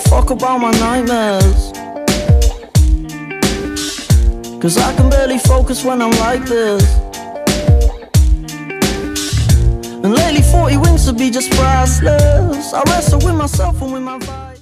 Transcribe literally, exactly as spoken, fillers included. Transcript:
fuck about my nightmares, 'cause I can barely focus when I'm like this. And lately forty wings would be just priceless. I wrestle with myself and with my vibe.